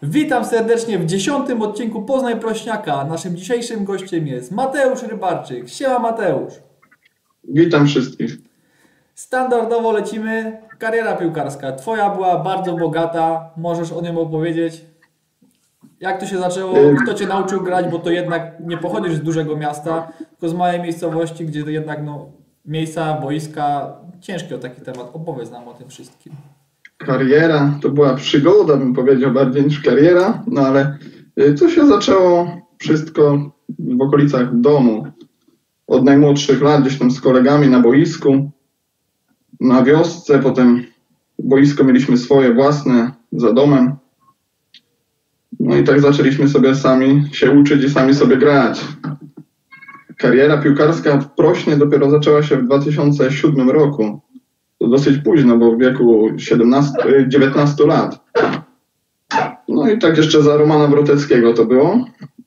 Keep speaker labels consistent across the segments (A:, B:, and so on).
A: Witam serdecznie w 10. odcinku Poznaj Prośniaka. Naszym dzisiejszym gościem jest Mateusz Rybarczyk. Siema Mateusz.
B: Witam wszystkich.
A: Standardowo lecimy. Kariera piłkarska. Twoja była bardzo bogata. Możesz o nim opowiedzieć. Jak to się zaczęło? Kto Cię nauczył grać? Bo to jednak nie pochodzisz z dużego miasta, tylko z małej miejscowości, gdzie to jednak miejsca, boiska. Ciężki o taki temat. Opowiedz nam o tym wszystkim.
B: Kariera to była przygoda, bym powiedział, bardziej niż kariera, no ale to się zaczęło wszystko w okolicach domu. Od najmłodszych lat gdzieś tam z kolegami na boisku, na wiosce, potem boisko mieliśmy swoje własne za domem. No i tak zaczęliśmy sobie sami się uczyć i sami sobie grać. Kariera piłkarska w Prośnie dopiero zaczęła się w 2007 roku. To dosyć późno, bo w wieku 19 lat. No i tak jeszcze za Romana Wroteckiego to było.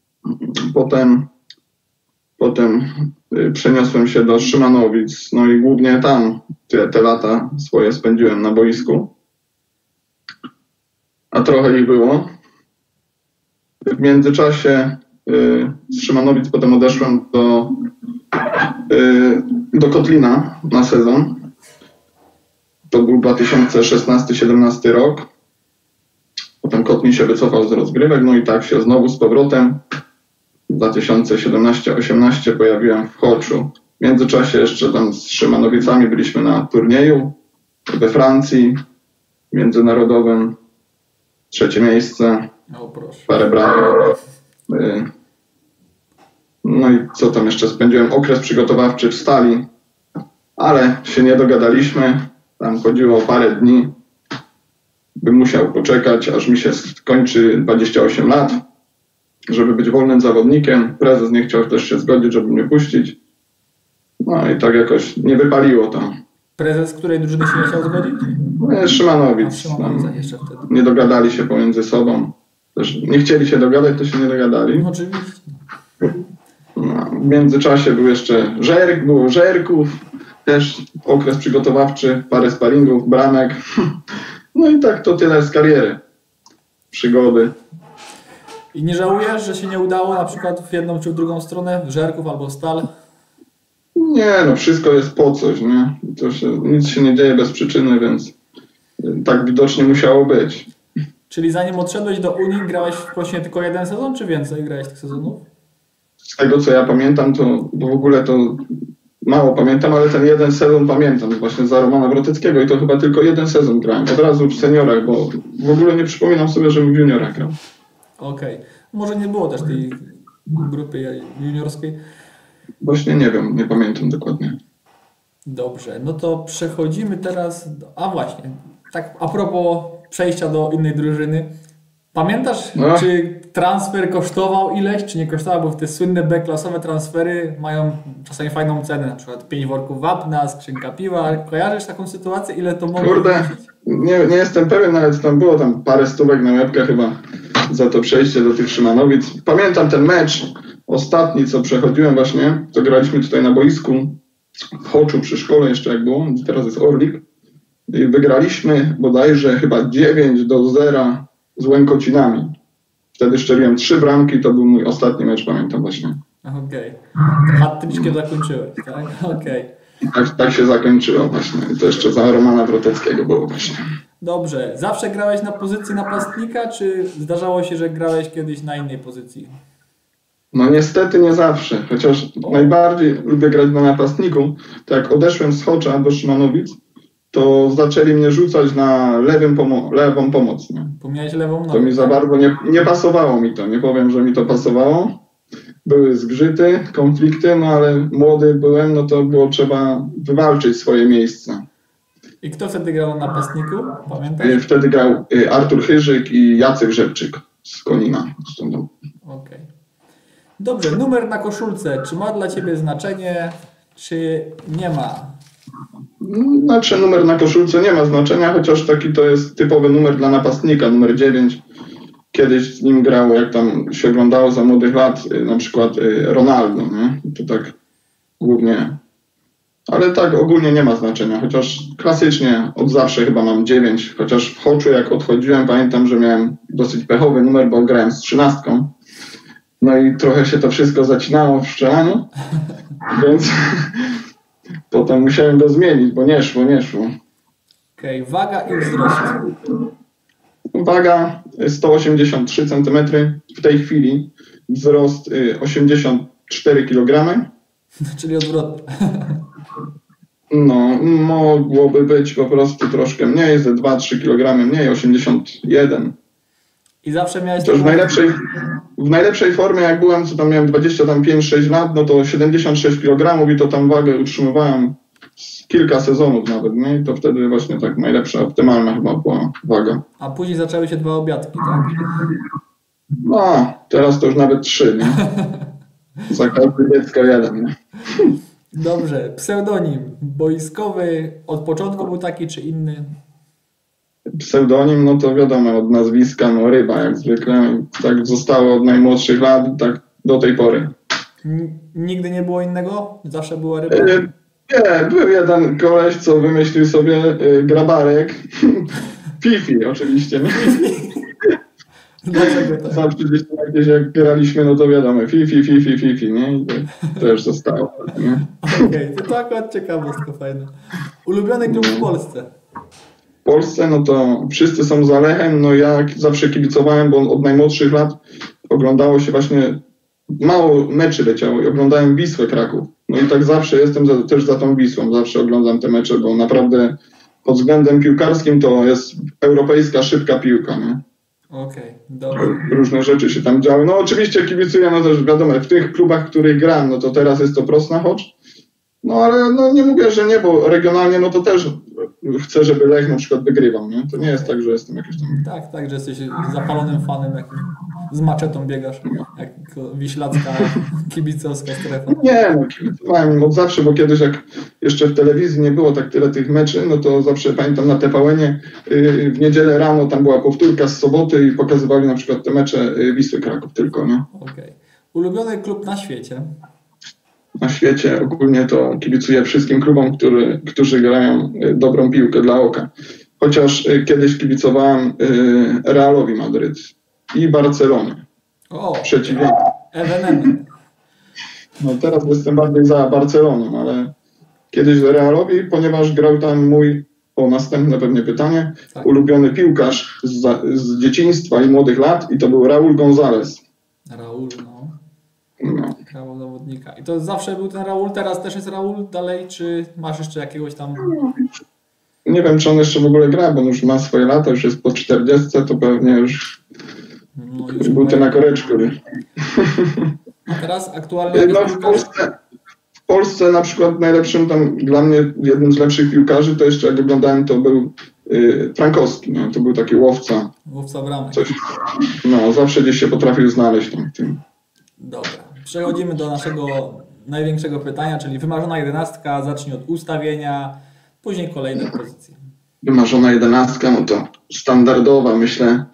B: Potem przeniosłem się do Szymanowic, no i głównie tam te lata swoje spędziłem na boisku. A trochę ich było. W międzyczasie z Szymanowic potem odeszłem do Kotlina na sezon. To był 2016-17 rok. Potem Kotlin się wycofał z rozgrywek, no i tak się znowu z powrotem w 2017-18 pojawiłem w Choczu. W międzyczasie jeszcze tam z Szymanowicami byliśmy na turnieju we Francji międzynarodowym. 3. miejsce.
A: O, proszę.
B: Parę bramek. No i co tam jeszcze? Spędziłem okres przygotowawczy w Stali, ale się nie dogadaliśmy. Tam chodziło o parę dni. Bym musiał poczekać, aż mi się skończy 28 lat, żeby być wolnym zawodnikiem. Prezes nie chciał też się zgodzić, żeby mnie puścić. No i tak jakoś nie wypaliło to.
A: Prezes której drużyny się nie chciał zgodzić?
B: Szymanowic.
A: Jeszcze wtedy.
B: Nie dogadali się pomiędzy sobą. Też nie chcieli się dogadać, to się nie dogadali.
A: No, oczywiście.
B: No, w międzyczasie był jeszcze było Żerków. Też okres przygotowawczy, parę sparingów, bramek. No i tak to tyle z kariery. Przygody.
A: I nie żałujesz, że się nie udało na przykład w jedną czy w drugą stronę, w Żerków albo Stal?
B: Nie, no wszystko jest po coś, nie? Nic się nie dzieje bez przyczyny, więc tak widocznie musiało być.
A: Czyli zanim odszedłeś do Unii, grałeś w Prośnie tylko jeden sezon, czy więcej grałeś tych sezonów?
B: Z tego co ja pamiętam, to bo w ogóle to mało pamiętam, ale ten jeden sezon pamiętam właśnie za Romana Wroteckiego i to chyba tylko jeden sezon grałem. Od razu w seniorach, bo w ogóle nie przypominam sobie, żebym w juniorach grał.
A: Okej. Może nie było też tej grupy juniorskiej.
B: Właśnie nie wiem, nie pamiętam dokładnie.
A: Dobrze, no to przechodzimy teraz A właśnie, tak a propos przejścia do innej drużyny. Pamiętasz, czy transfer kosztował ileś, czy nie kosztował? Bo te słynne B-klasowe transfery mają czasami fajną cenę, na przykład 5 worków wapna, skrzynka piwa. Kojarzysz taką sytuację? Ile to mogło wynosić?
B: Nie jestem pewien, ale tam było parę stówek na łebkę chyba za to przejście do tych Szymanowic. Pamiętam ten mecz ostatni, co przechodziłem właśnie, to graliśmy tutaj na boisku w Choczu przy szkole jeszcze jak było, teraz jest Orlik. I wygraliśmy bodajże chyba 9-0 z Łękocinami. Wtedy strzeliłem 3 bramki, to był mój ostatni mecz, pamiętam właśnie.
A: Okej. Hat-trickiem zakończyłeś, tak? Okej.
B: Tak się zakończyło właśnie. I to jeszcze za Romana Wroteckiego było właśnie.
A: Dobrze. Zawsze grałeś na pozycji napastnika, czy zdarzało się, że grałeś kiedyś na innej pozycji?
B: No niestety nie zawsze, chociaż najbardziej lubię grać na napastniku. To jak odeszłem z Chocza do Szymanowic, to zaczęli mnie rzucać na lewą pomoc. Nie?
A: Miałeś lewą nogę.
B: To mi za bardzo nie pasowało mi to. Nie powiem, że mi to pasowało. Były zgrzyty, konflikty, no ale młody byłem, no to było trzeba wywalczyć swoje miejsce.
A: I kto wtedy grał na napastniku? Pamiętasz?
B: Wtedy grał Artur Chyżyk i Jacek Rzepczyk z Konina.
A: Okej. Dobrze, numer na koszulce. Czy ma dla Ciebie znaczenie, czy nie ma?
B: Znaczy numer na koszulce nie ma znaczenia, chociaż taki to jest typowy numer dla napastnika, numer 9. Kiedyś z nim grał, jak tam się oglądało za młodych lat, na przykład Ronaldo, nie? To tak głównie Ale tak ogólnie nie ma znaczenia, chociaż klasycznie od zawsze chyba mam 9, chociaż w Hoczu jak odchodziłem, pamiętam, że miałem dosyć pechowy numer, bo grałem z 13. No i trochę się to wszystko zacinało w strzelaniu, więc potem musiałem go zmienić, bo nie szło.
A: Okej, waga i wzrost.
B: Waga 183 cm, w tej chwili wzrost 84 kg.
A: Czyli odwrotnie.
B: No, mogłoby być po prostu troszkę mniej, ze 2-3 kg mniej, 81.
A: I zawsze miałeś...
B: To już w najlepszej formie jak byłem, co tam miałem 25-6 lat, no to 76 kg i to tam wagę utrzymywałem kilka sezonów nawet, nie? I to wtedy właśnie tak najlepsza, optymalna chyba była waga.
A: A później zaczęły się 2 obiadki, tak?
B: No, teraz to już nawet 3, nie? Za każde dziecko 1, nie?
A: Dobrze, pseudonim boiskowy od początku był taki czy inny?
B: Pseudonim, no to wiadomo, od nazwiska, no Ryba jak zwykle. Tak zostało od najmłodszych lat, tak do tej pory.
A: Nigdy nie było innego? Zawsze była Ryba?
B: Nie, był jeden koleś, co wymyślił sobie grabarek. Fifi oczywiście, nie?
A: Dlaczego tak?
B: Zawsze gdzieś tam jakieś jak graliśmy, no to wiadomo, Fifi, nie? I to też zostało, nie?
A: Okej, to akurat ciekawostka fajna. Ulubiony klub w Polsce?
B: W Polsce, no to wszyscy są za Lechem, no ja zawsze kibicowałem, bo od najmłodszych lat oglądało się właśnie, mało meczy leciało i oglądałem Wisłę Kraków. No i tak zawsze jestem też za tą Wisłą, zawsze oglądam te mecze, bo naprawdę pod względem piłkarskim to jest europejska szybka piłka, nie?
A: Okej, dobrze.
B: Różne rzeczy się tam działy. No oczywiście kibicuję, no też wiadomo, w tych klubach, w których gram, no to teraz jest to Prosna Chocz. No ale no nie mówię, że nie, bo regionalnie no to też chcę, żeby Lech na przykład wygrywał, nie? To nie jest tak, że jestem jakiś tam...
A: Tak, że jesteś zapalonym fanem, jak z maczetą biegasz, jak wiślacka, kibicowska strefa.
B: Nie, no kibicowałem od zawsze, bo kiedyś jak jeszcze w telewizji nie było tak tyle tych meczy, no to zawsze pamiętam na TVN-ie w niedzielę rano tam była powtórka z soboty i pokazywali na przykład te mecze Wisły Kraków tylko, nie?
A: Okej. Ulubiony klub na świecie?
B: Na świecie ogólnie to kibicuję wszystkim klubom, którzy grają dobrą piłkę dla oka. Chociaż kiedyś kibicowałem Realowi Madryt i Barcelonie.
A: O,
B: Przeciwnie.
A: ewenement.
B: No teraz jestem bardziej za Barceloną, ale kiedyś Realowi, ponieważ grał tam mój, następne pewnie pytanie,
A: tak.
B: Ulubiony piłkarz z dzieciństwa i młodych lat i to był Raúl González.
A: Raúl, no.
B: No.
A: Kawał zawodnika. I to zawsze był ten Raúl, teraz też jest Raúl dalej, czy masz jeszcze jakiegoś tam...
B: Nie wiem, czy on jeszcze w ogóle gra, bo on już ma swoje lata, już jest po 40, to pewnie już,
A: no, już
B: buty na koreczku.
A: A teraz aktualnie...
B: No, w Polsce na przykład najlepszym tam, dla mnie jednym z lepszych piłkarzy, to jeszcze jak oglądałem, to był Frankowski, no, to był taki łowca.
A: Łowca bramek.
B: Coś, no, zawsze gdzieś się potrafił znaleźć tam w tym.
A: Dobra, przechodzimy do naszego największego pytania, czyli wymarzona 11, zacznij od ustawienia, później kolejne pozycje.
B: Wymarzona 11, no to standardowa, myślę.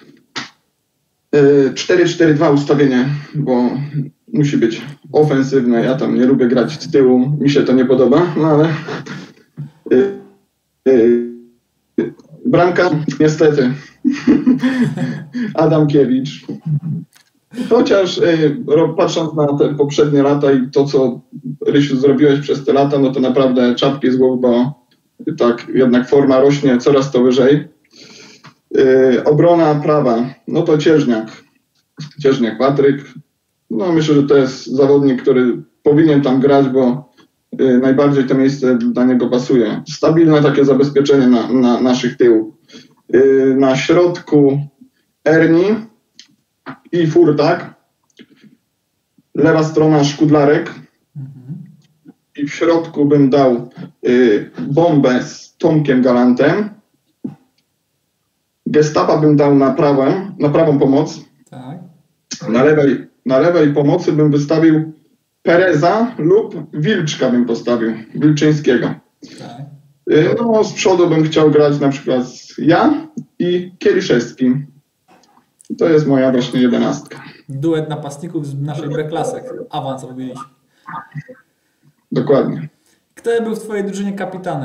B: 4-4-2 ustawienie, bo musi być ofensywne. Ja tam nie lubię grać z tyłu, mi się to nie podoba, no ale bramka niestety Adamkiewicz. Chociaż patrząc na te poprzednie lata i to, co Rysiu zrobiłeś przez te lata, no to naprawdę czapki z głowy, bo tak jednak forma rośnie coraz to wyżej. Obrona prawa, no to Cieżniak Patryk. No myślę, że to jest zawodnik, który powinien tam grać, bo najbardziej to miejsce dla niego pasuje. Stabilne takie zabezpieczenie na naszych tyłów. Na środku Erni i Furtak. Lewa strona Szkudlarek. I w środku bym dał bombę z Tomkiem Galantem. Gestapa bym dał na prawą pomoc. Tak. Na lewej pomocy bym wystawił Pereza lub Wilczka bym postawił, Wilczyńskiego. Tak. No, z przodu bym chciał grać na przykład ja i Kieliszewski. To jest moja właśnie 11.
A: Duet napastników z naszej B-klasek. Awans robiliśmy.
B: Dokładnie.
A: Kto był w twojej drużynie kapitanem?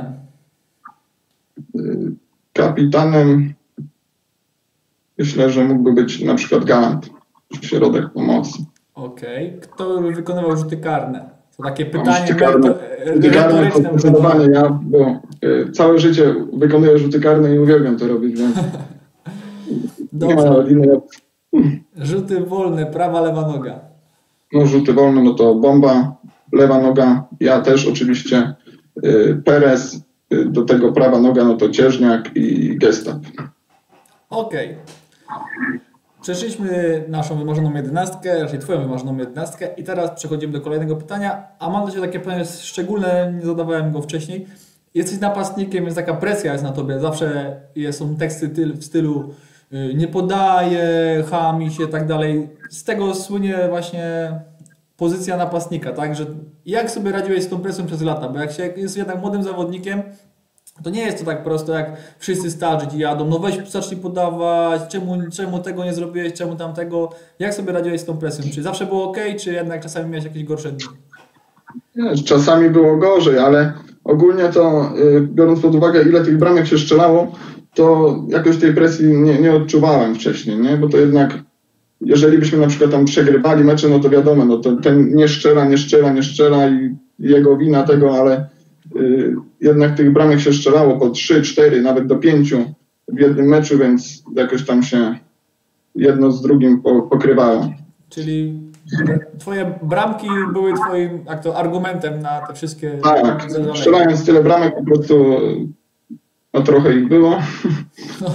B: Kapitanem myślę, że mógłby być na przykład Galant, środek pomocy.
A: Okej. Kto wykonywał rzuty karne? To takie
B: Mam
A: pytanie
B: rzuty karne to
A: retoryczne.
B: zdecydowanie ja, bo całe życie wykonuję rzuty karne i uwielbiam to robić, więc nie ma nawet innej opcji.
A: Rzuty wolne, prawa, lewa noga.
B: No rzuty wolne, no to Bomba, lewa noga, ja też oczywiście, Perez, do tego prawa noga, no to Cieżniak i Gestap.
A: Okej. Przeszliśmy naszą wymarzoną 11, raczej twoją wymarzoną 11 i teraz przechodzimy do kolejnego pytania, a mam do ciebie takie pytanie szczególne, nie zadawałem go wcześniej. Jesteś napastnikiem, więc taka presja jest na tobie, zawsze są teksty w stylu nie podaje, chami się i tak dalej. Z tego słynie właśnie pozycja napastnika, tak? Że jak sobie radziłeś z tą presją przez lata? Bo jak się jest jednak młodym zawodnikiem, to nie jest to tak prosto, jak wszyscy starzy ci jadą, no weź zacznij podawać, czemu tego nie zrobiłeś, czemu tamtego. Jak sobie radziłeś z tą presją? Czy zawsze było ok, czy jednak czasami miałeś jakieś gorsze dni?
B: Czasami było gorzej, ale ogólnie to, biorąc pod uwagę, ile tych bramek się strzelało, to jakoś tej presji nie odczuwałem wcześniej, nie? Bo to jednak, jeżeli byśmy na przykład tam przegrywali mecze, no to wiadomo, no to ten nie strzela i jego wina tego, ale jednak tych bramek się strzelało po 3, 4, nawet do 5 w jednym meczu, więc jakoś tam się jedno z drugim pokrywało.
A: Czyli twoje bramki były twoim argumentem na te wszystkie...
B: Tak, strzelając tyle bramek po prostu no trochę ich było.
A: No,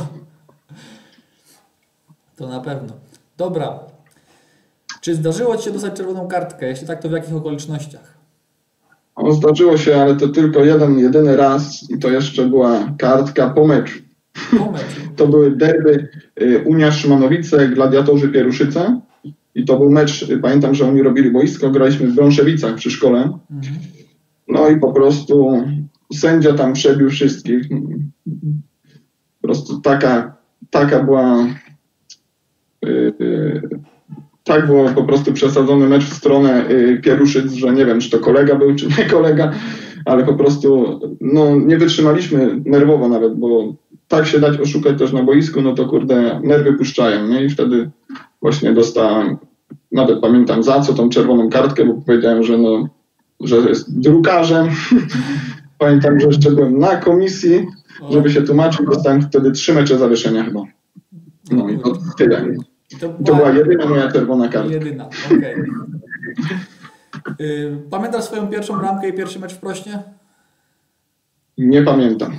A: to na pewno. Dobra. Czy zdarzyło ci się dostać czerwoną kartkę? Jeśli tak, to w jakich okolicznościach?
B: No, zdarzyło się, ale to tylko jedyny raz i to jeszcze była kartka po meczu.
A: Po meczu?
B: To były derby Unia Szymanowice, Gladiatorzy Pieruszyce i to był mecz, pamiętam, że oni robili boisko, graliśmy w Brąszewicach przy szkole. No i po prostu sędzia tam przebił wszystkich. Po prostu taka była tak było po prostu przesadzony mecz w stronę Pieruszyc, że nie wiem, czy to kolega był, czy nie kolega, ale po prostu no, nie wytrzymaliśmy nerwowo nawet, bo tak się dać oszukać też na boisku, no to kurde, nerwy puszczają, nie? I wtedy właśnie dostałem, nawet pamiętam za co, tą czerwoną kartkę, bo powiedziałem, że jest drukarzem. Pamiętam, że jeszcze byłem na komisji, żeby się tłumaczyć, dostałem wtedy 3 mecze zawieszenia chyba. No i to tyle. To była jedyna moja czerwona kartka.
A: Jedyna, okej. Pamiętasz swoją pierwszą bramkę i pierwszy mecz w Prośnie?
B: Nie pamiętam.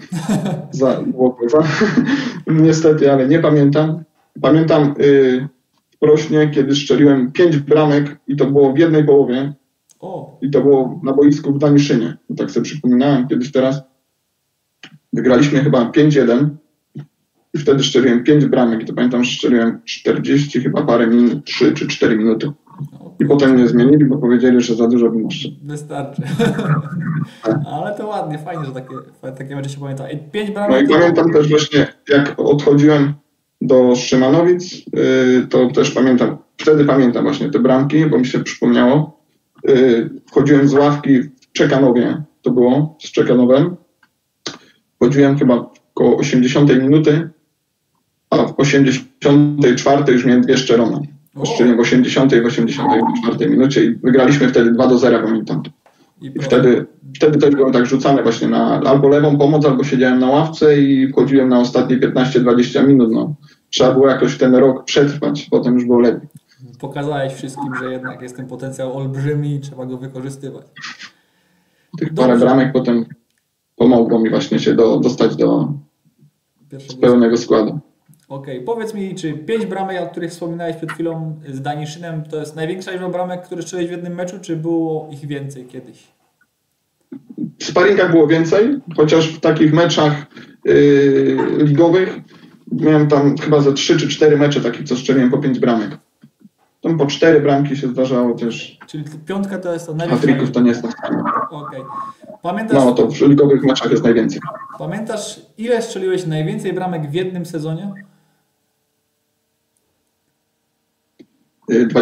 B: Niestety, ale nie pamiętam. Pamiętam w Prośnie, kiedy strzeliłem 5 bramek i to było w jednej połowie. I to było na boisku w Daniszynie. Tak sobie przypominałem kiedyś teraz. Wygraliśmy chyba 5-1. I wtedy strzeliłem 5 bramek i to pamiętam, że strzeliłem 40 chyba parę minut, 3 czy 4 minuty. I potem mnie zmienili, bo powiedzieli, że za dużo bym jeszcze.
A: Wystarczy. Ale to ładnie, fajnie, że takie mecze się pamięta. 5 bramek...
B: No i pamiętam też właśnie, jak odchodziłem do Szymanowic, to też pamiętam właśnie te bramki, bo mi się przypomniało. Wchodziłem z ławki w Czekanowie, to było, z Czekanowem. Wchodziłem chyba około 80 minuty, a w 84 już miałem 2 szczerone. Strzeliłem w 80 i w 84 minucie i wygraliśmy wtedy 2-0, pamiętam. I wtedy też byłem tak rzucany właśnie na albo lewą pomoc, albo siedziałem na ławce i wchodziłem na ostatnie 15-20 minut. No. Trzeba było jakoś ten rok przetrwać, potem już było lepiej.
A: Pokazałeś wszystkim, że jednak jest ten potencjał olbrzymi i trzeba go wykorzystywać.
B: Tych parę bramek potem pomogło mi właśnie się dostać do pełnego składu.
A: Okej, powiedz mi, czy 5 bramek, o których wspominałeś przed chwilą z Daniszynem, to jest największa liczba bramek, które strzeliłeś w jednym meczu, czy było ich więcej kiedyś?
B: W sparingach było więcej, chociaż w takich meczach ligowych miałem tam chyba ze 3 czy 4 mecze takich, co strzeliłem po 5 bramek. Tam po 4 bramki się zdarzało też.
A: Czyli 5 to jest to najwięcej.
B: Hatryków to nie jest na stanie.
A: Okej. Pamiętasz...
B: No to w ligowych meczach jest najwięcej.
A: Pamiętasz, ile strzeliłeś najwięcej bramek w jednym sezonie?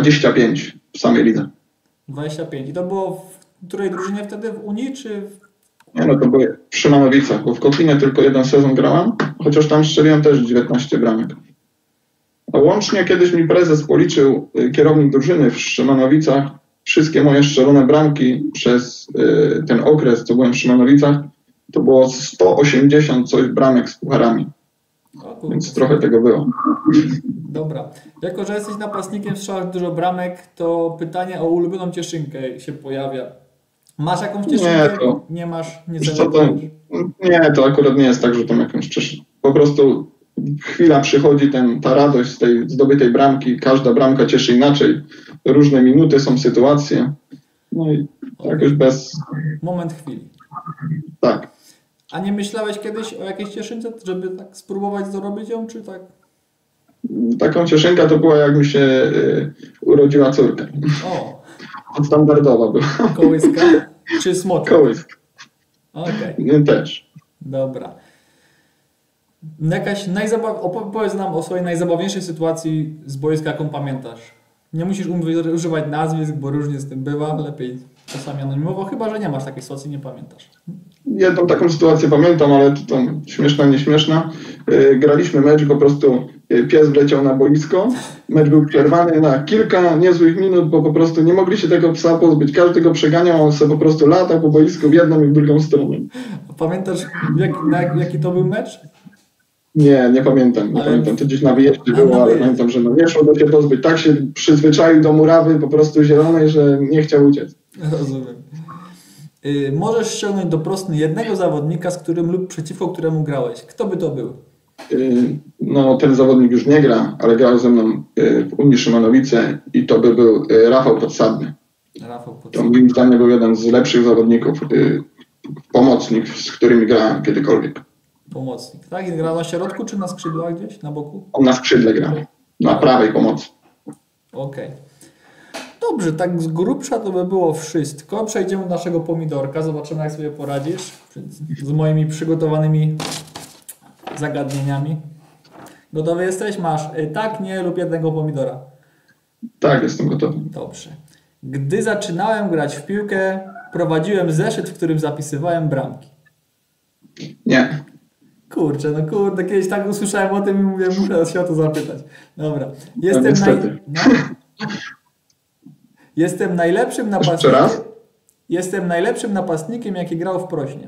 B: 25 w samej lidze.
A: 25. I to było w której drużynie wtedy? W Unii czy
B: Nie, no to było w Szymanowicach, bo w Kotlinie tylko jeden sezon grałem, chociaż tam strzeliłem też 19 bramek. A łącznie kiedyś mi prezes policzył, kierownik drużyny w Szymanowicach, wszystkie moje strzelone bramki przez ten okres, co byłem w Szymanowicach, to było 180 coś bramek z pucharami. Więc trochę tego było.
A: Dobra. Jako, że jesteś napastnikiem, strzelasz dużo bramek, to pytanie o ulubioną cieszynkę się pojawia. Masz jakąś cieszynkę? Nie masz?
B: Nie, to akurat nie jest tak, że tam jakąś cieszynkę. Po prostu chwila przychodzi ta radość z tej zdobytej bramki. Każda bramka cieszy inaczej. Różne minuty są sytuacje. No i jakoś bez...
A: Moment chwili.
B: Tak.
A: A nie myślałeś kiedyś o jakiejś cieszynce, żeby tak spróbować zrobić ją, czy tak?
B: Taką cieszynkę to była, jak mi się urodziła córka.
A: O.
B: Standardowa była.
A: Kołyska czy smoczek?
B: Kołyska.
A: Okej.
B: Też.
A: Dobra. Opowiedz nam o swojej najzabawniejszej sytuacji z boiska, jaką pamiętasz. Nie musisz używać nazwisk, bo różnie z tym bywa. Lepiej czasami anonimowo, chyba że nie masz takiej sytuacji, nie pamiętasz.
B: Jedną taką sytuację pamiętam, ale to tam śmieszna, nieśmieszna. Graliśmy mecz, po prostu pies wleciał na boisko. Mecz był przerwany na kilka niezłych minut, bo po prostu nie mogli się tego psa pozbyć. Każdy go przeganiał, on sobie po prostu latał po boisku w jedną i w drugą stronę.
A: Pamiętasz, jaki to był mecz?
B: Nie pamiętam. Nie pamiętam. To gdzieś na wyjeździe było, ale pamiętam, że nie szło go się pozbyć. Tak się przyzwyczaił do murawy po prostu zielonej, że nie chciał uciec.
A: Rozumiem. Możesz ściągnąć do Prostny jednego zawodnika, z którym lub przeciwko któremu grałeś. Kto by to był?
B: No, ten zawodnik już nie gra, ale grał ze mną w Unii Szymanowice i to by był Rafał Podsadny. To moim zdaniem był jeden z lepszych zawodników, pomocnik, z którymi grałem kiedykolwiek.
A: Pomocnik, tak? I gra na środku czy na skrzydłach gdzieś, na boku?
B: On na skrzydle gra, na prawej pomocy.
A: Okej. Dobrze, tak z grubsza to by było wszystko. Przejdziemy do naszego pomidorka, zobaczymy jak sobie poradzisz z moimi przygotowanymi zagadnieniami. Gotowy jesteś? Masz tak, nie lub jednego pomidora.
B: Tak, jestem gotowy.
A: Dobrze. Gdy zaczynałem grać w piłkę, prowadziłem zeszyt, w którym zapisywałem bramki.
B: Nie.
A: Kurczę, kiedyś tak usłyszałem o tym i mówię, muszę się o to zapytać. Dobra. Jestem najlepszym napastnikiem. Jestem najlepszym napastnikiem, jaki grał w Prośnie.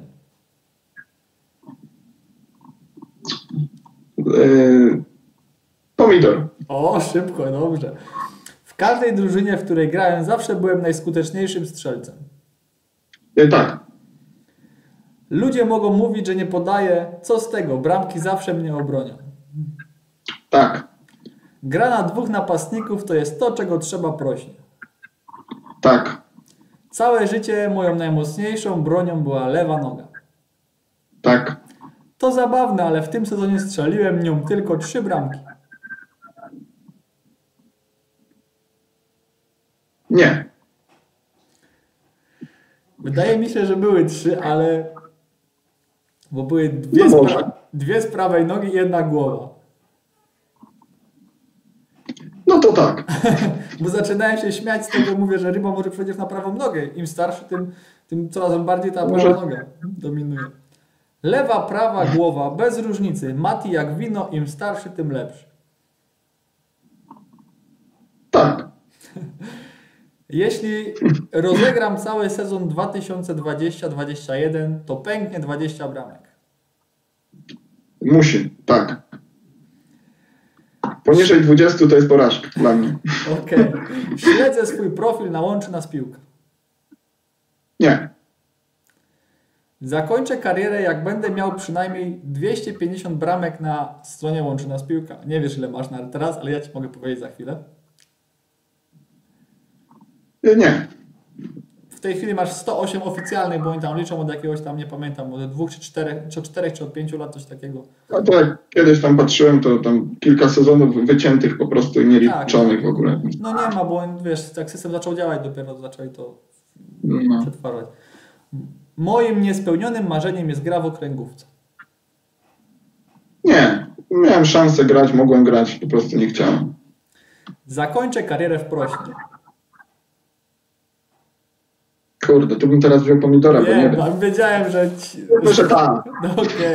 B: Pomidor.
A: O, szybko, dobrze. W każdej drużynie, w której grałem, zawsze byłem najskuteczniejszym strzelcem.
B: Tak.
A: Ludzie mogą mówić, że nie podaję. Co z tego? Bramki zawsze mnie obronią.
B: Tak.
A: Gra na dwóch napastników to jest to, czego trzeba Prośnie.
B: Tak.
A: Całe życie moją najmocniejszą bronią była lewa noga.
B: Tak.
A: To zabawne, ale w tym sezonie strzeliłem nią tylko 3 bramki.
B: Nie.
A: Wydaje mi się, że były 3, ale... Bo były dwie z prawej nogi i jedna głowa.
B: No to tak.
A: Bo zaczynałem się śmiać z tego, mówię, że ryba może przejdzie na prawą nogę. Im starszy, tym coraz bardziej ta prawa noga dominuje. Lewa, prawa, głowa, bez różnicy. Mati jak wino, im starszy, tym lepszy.
B: Tak.
A: Jeśli rozegram cały sezon 2020-2021, to pęknie 20 bramek.
B: Musi, tak. Poniżej 20 to jest porażka dla mnie.
A: Okej. Śledzę swój profil na Łączy Nas Piłka.
B: Nie.
A: Zakończę karierę, jak będę miał przynajmniej 250 bramek na stronie Łączy Nas Piłka. Nie wiesz, ile masz na teraz, ale ja ci mogę powiedzieć za chwilę.
B: Nie.
A: W tej chwili masz 108 oficjalnych, bo oni tam liczą od jakiegoś tam, nie pamiętam, od 2 czy 4, czy od 4 czy od 5 lat, coś takiego.
B: A to jak kiedyś tam patrzyłem, to tam kilka sezonów wyciętych po prostu i nieliczonych w ogóle.
A: No nie ma, bo wiesz, jak system zaczął działać dopiero, zaczęli to przetwarzać. Moim niespełnionym marzeniem jest gra w okręgówce.
B: Nie. Miałem szansę grać, mogłem grać, po prostu nie chciałem.
A: Zakończę karierę w Prośnie.
B: Kurde, tu bym teraz wziął pomidora, bo nie
A: Nie,
B: wiem.
A: bo wiedziałem, że...
B: Może tak.
A: No okej.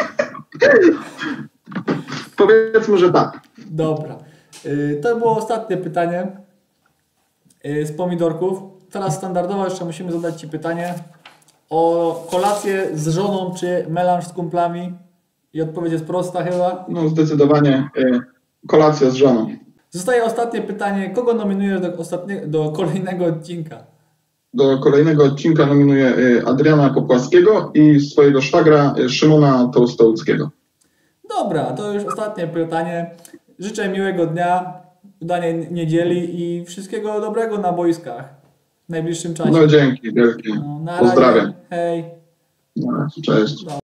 B: Powiedzmy, że tak.
A: Dobra. To było ostatnie pytanie z pomidorków. Teraz standardowo jeszcze musimy zadać Ci pytanie o kolację z żoną czy melanż z kumplami. I odpowiedź jest prosta chyba.
B: No zdecydowanie kolacja z żoną.
A: Zostaje ostatnie pytanie. Kogo nominujesz do kolejnego odcinka?
B: Do kolejnego odcinka nominuję Adriana Kopłaskiego i swojego szwagra Szymona Tołstołeckiego.
A: Dobra, to już ostatnie pytanie. Życzę miłego dnia, udanej niedzieli i wszystkiego dobrego na boiskach w najbliższym czasie.
B: No dzięki, wielkie.
A: No, na
B: Pozdrawiam.
A: razie. Hej.
B: No, cześć.